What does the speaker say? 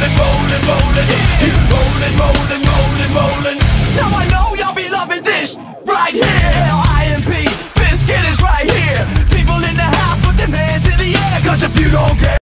rolling, rolling, rolling. Keep rolling, rolling, rolling, rolling. Now I know y'all be loving this right here.